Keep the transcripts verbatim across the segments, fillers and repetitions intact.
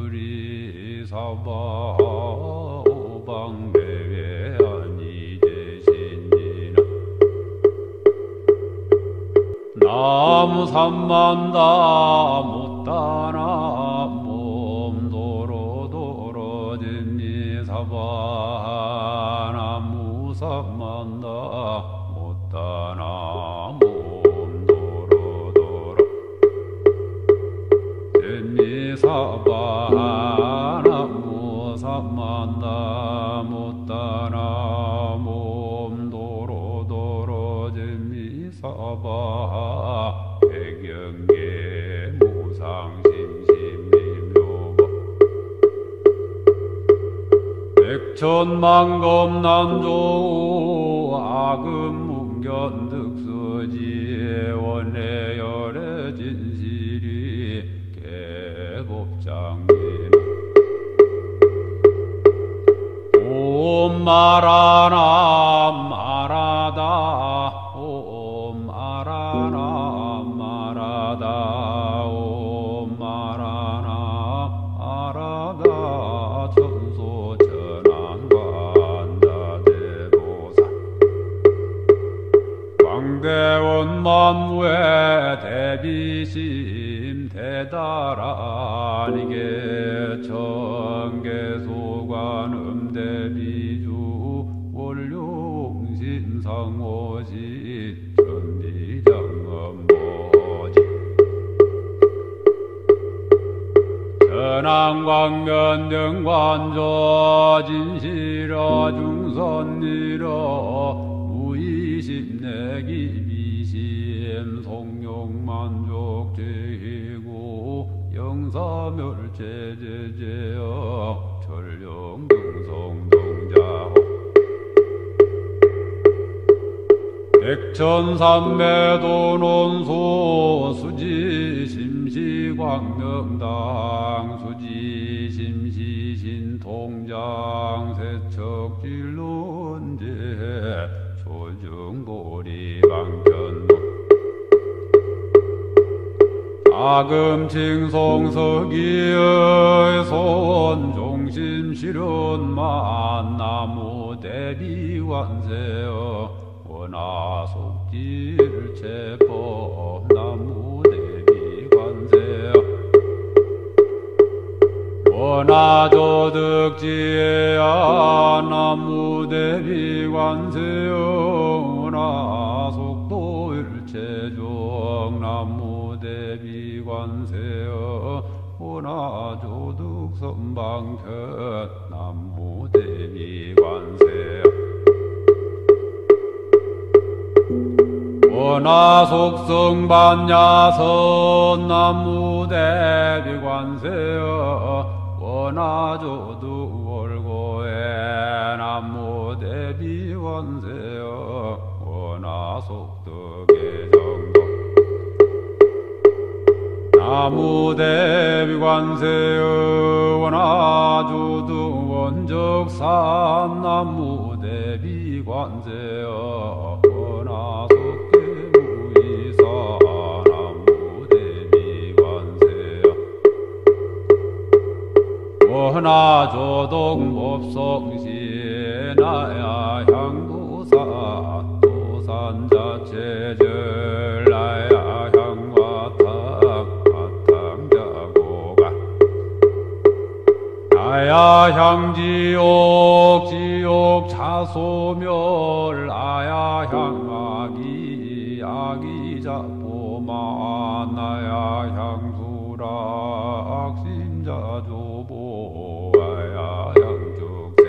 수리사바 오방대외 아니제신이나 나무 삼만다 못다나 몸도로도로진니 사바 나무 삼만다 못다나 몸도로도로 진니 사바 나무 삼만다 못다나 몸도로도로 진니 사바 백영계 무상심심림묘법 백천만검난조 아금문견득서지 원해열의 진실이 개법장인 옴 마라나 마라다 옴 마라나 마라다 옴 마라나 마라다 천소 천안관다대보사 광대원 만무의 대비심 대다라니게 청계소관음 대비주 원룡신상호시 천리장엄보지 전항광면등관조 진실어 중선리러 무의심내기비심 송룡만족제이고 영사멸제제제여 전령등성동자호 백천삼매도 논소 수지심시광명당 수지심시신통장 세척질론제 조정보리방편로 아금칭송서기의 손종심실현만 나무대비관세여 원하속질체법 나무대비관세여 원하조득지야 나무대비관세여 원하속도일체종 나무대비관세여 원하조득선방편 나무대비관세여 원하속성반야선 나무대비관세여 원하조득월고에 나무대비관세여 원하속득의정도 나무대비관세여 원하조득 원적산 나무대비관세여 원하속계무이사 나무대비관세여 원하조동법성시 나야 향도사 도산자체절 나야 향화탕 화탕자고가 나야 향지옥 지옥 차소멸 나야 향아기 아기자보마 나야 향수라 악심자조보 나야 향죽세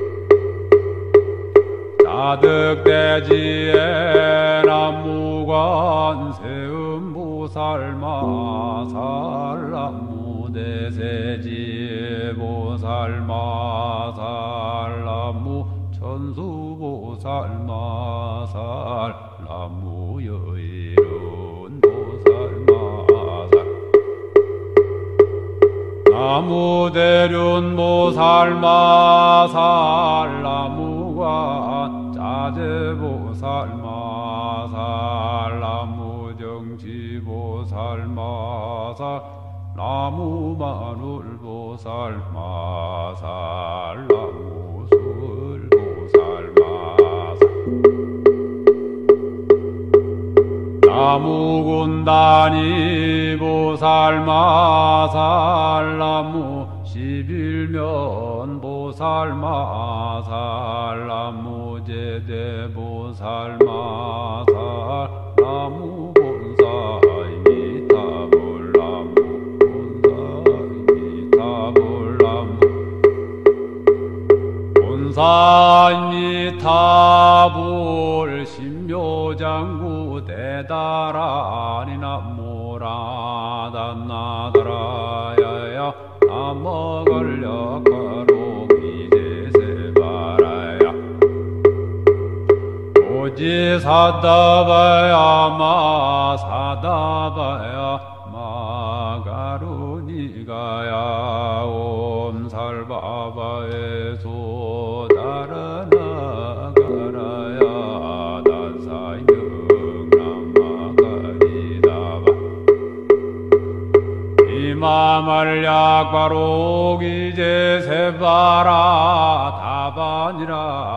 나득대지에 남무관 세음보살마 살남무대세지 보살마 살남무 천수보살마 살남무 여일은 보살마살 나무대륜 보살마 살나무관 자제보살마 살나무정치보살마 살나무마눌보 보살마살 나무술 보살마살 나무군단이 보살마살 나무 십일면 보살마살 나무 제대 보살마살 나무 본사이미 타불나무 본사이미 타불나무 본사이미 타불 신묘장구 대다라니 나무라단나다라야야 나머걸려가로기제세바라야 오지사다바야 마사다바야 마가루니가야 옴살바바에소 다라나가라야 단사이능남마가리다바 이마말약바로기제세바라 다반이라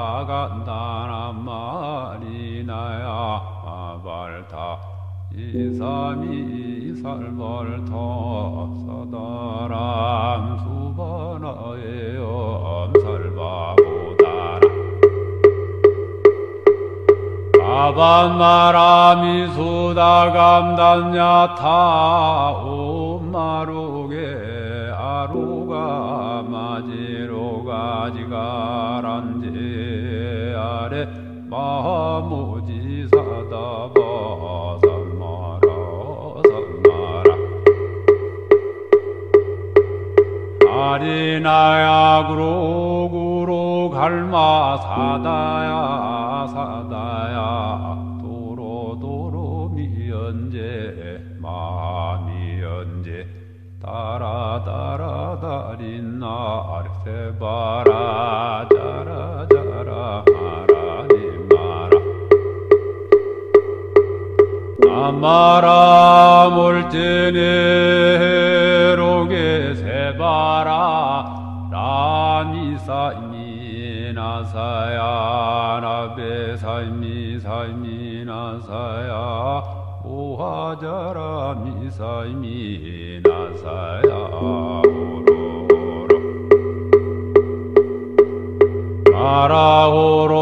간다나마리나야 마발타 이삼이 살벌터 사다람 수바나의 엄살바보다라 아반마라미 수다감단야타 옴마루게 아루가 마지로가지가란제 아래 마무지사다바 삼마라 삼마라 아리나야 구로구로 갈마 사다야 사다야 도로도로 미연제 마미연제 따라따라다린나 아르세바라 자라자라 마라니마라 아마라 몰제네로게 세바라 라니사이미나사야 나베사이미사이미나사야 오하자라 미사이미나사야 오로로 마라오로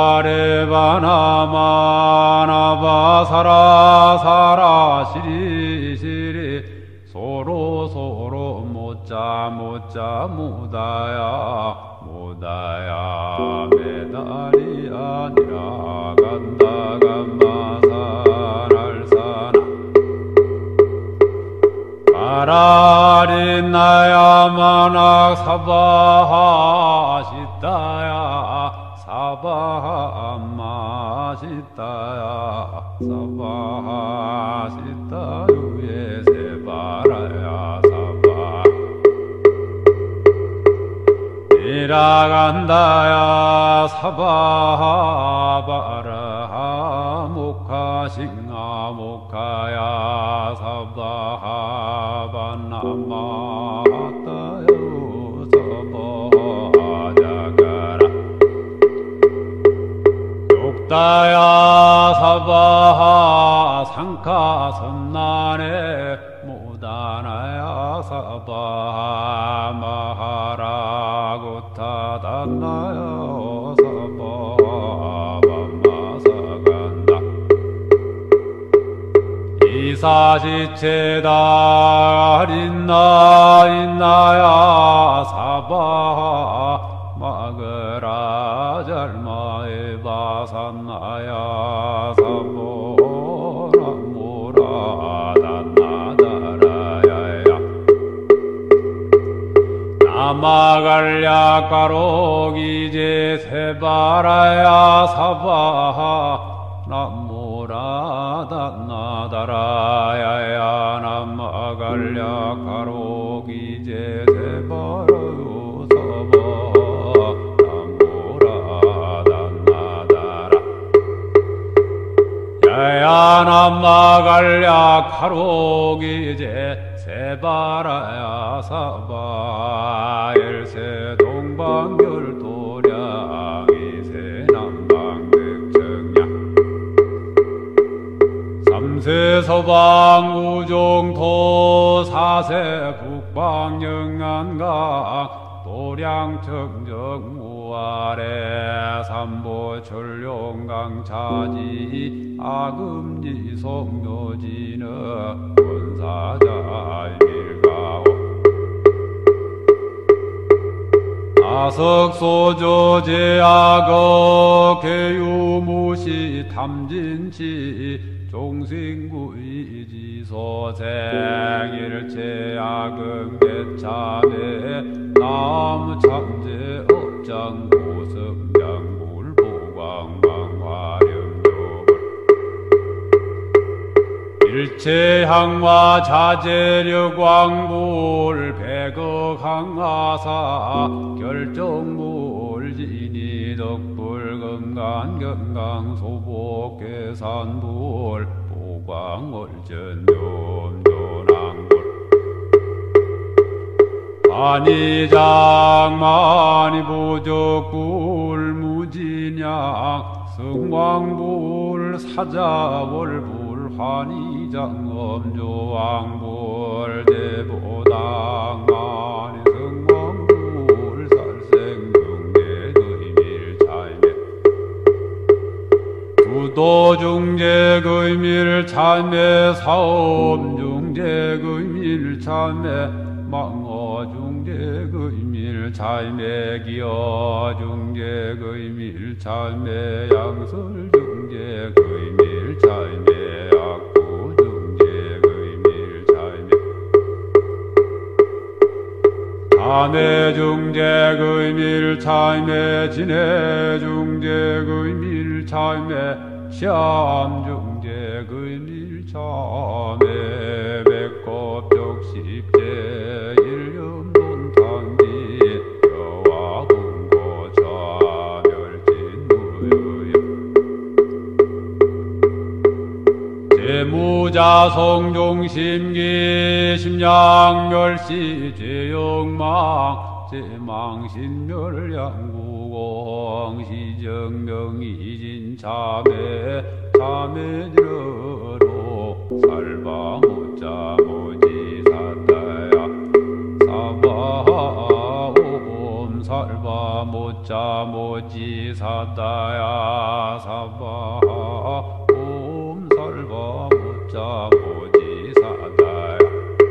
아레바나마나바사라 사라 시리시리 소로소로 못자 못자 무다야 무다야 메달이 아니라 간다간마사랄사나 아라리나야마낙 사바하시다야 사바하마시다야 사바하시다유에 세바라야 사바 이라간다야 사바하바라하 목하싱아 목하야 사바하바나마따요 사바하자가라 욕다야 사바하 상카선난에 무다나야 사바하 마하라구타단나야 사바하밤마사간다 이사시체다 린나 인나야 사바하 마그라 잘마에 바산나야 사보라무라단나다라야야 나마갈야 가로기제 세바라야 사바하 나무라단나다라야야 나마갈야 가로기제 세바라요 사바하 나무라단나다라 야야 나마갈야 가로기제 세바라야 사바 열세 동방열도량 이세 남방득정량 삼세 서방 우종토 사세 북방영안각 도량청정무아래 삼보 전룡강차지 아금지 성묘지는 권사자일가오 나석소조 제악어 개유무시 탐진치 종신구이지소생일체야금 개참에 나무참제 업장 고성장불 보광망화렴요불 일체항화 자재력왕불 백억항화사 결정물진이 덕불 건강건강소복계산불 보광월전염조낭불 만이장만이보적불 무진양 성왕불 사자월불 환희장엄조왕불 대보당만이 성왕불 살생중재의밀차이매 두도중재의밀차이매 사업중재의밀차이매 망어중재의밀차이매 기어중재의밀차이매 양설중재의밀차이매 악구중재의밀차이매 단해중재의밀차이매 진해중재의밀차이매 시암중재의밀차이매 백겁적십제 일념돈탕기 여와공고차멸진무효 재무자성종심기 심양멸시 제영망 제망신멸양구공 시정명이진참에 참해지러로 살바못자모지사다야 사바옴 살바못자모지사다야 사바옴 살바못자모지사다야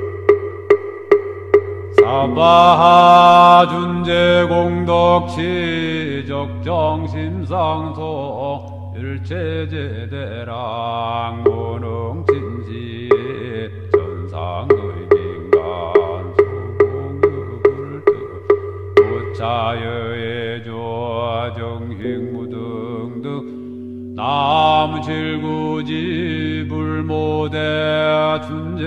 사바하준재공덕치 적정심상소 일체제대랑 무능진시 전상의빈간 수공유불 부차여의조 정행무등등 나무칠구지 불모대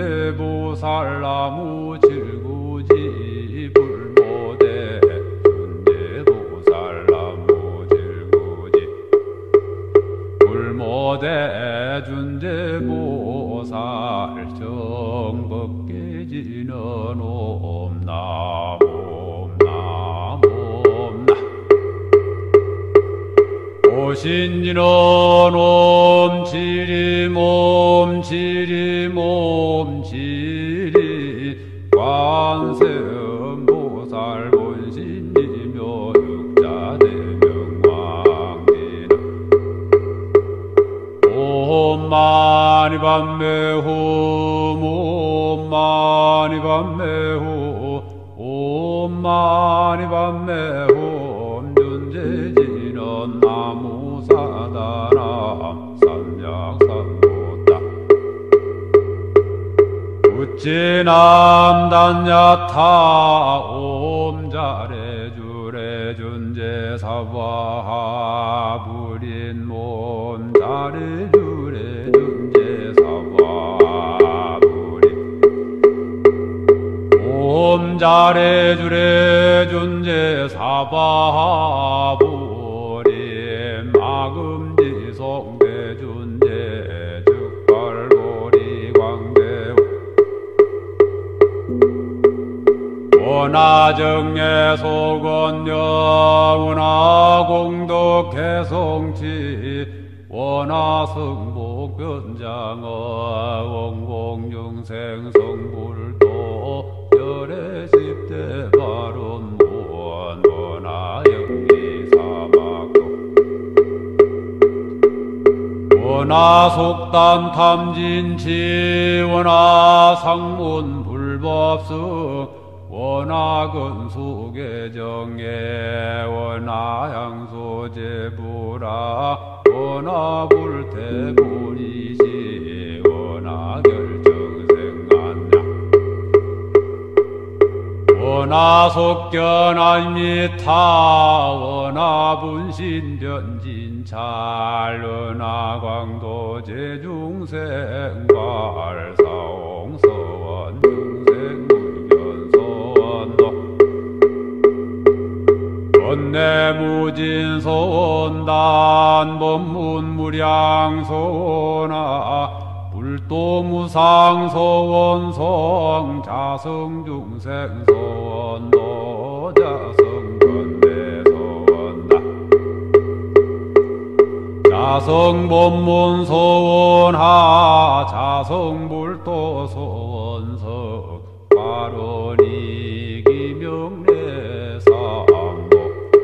준재보살나무 칠구지 불모대 준재보살나무 칠구지 불모대 준재보살 정법계지는 옴나무 옴나무 옴나 오신지는 옴지림 옴지림 옴지리 관세음보살 본신이며 육자대명왕기는 옴마니밤매후 옴마니밤매후 옴마니밤매후 준재지는 나무사다람 삼약삼보다 우찌남단야타 옴자래주래 준재사바 불인몸 자래주래 준재사바 불인 옴자래주래 준재사바 불인 마금지성대 준재 즉발보리 광대우 원하정예 소건영 원하 공덕개성치 원하성복변장어 원공중생성불도 열애십대 발언무원 원하영리사막도 원하속단 탐진치 원하상문불법성 원하근수계정예 원하양소제부라 원하불태불이시 원하결정생안냐 원하속견안미타 원하분신변진찰 원하광도제중생발사홍서원 원내무진소원단 법문무량소나 불도무상소원성 자성중생소원 노자성건대소원다 자성법문소원하 자성불도소원성 발원이기명례사암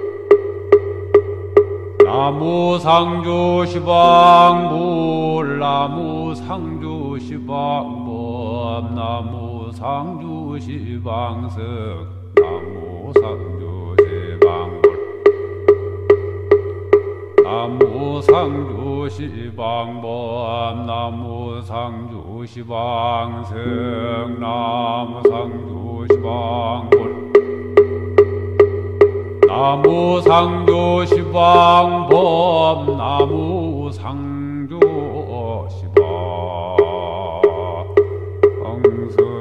나무상주시방불 나무상주시방법 나무상주시방석 나무상주시방불 나무상주시방법 나무상주시방석 나무상주시방불 나무상조시방법 나무상조시방성